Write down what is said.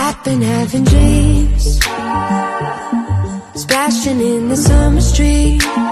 I've been having dreams, splashing in the summer street.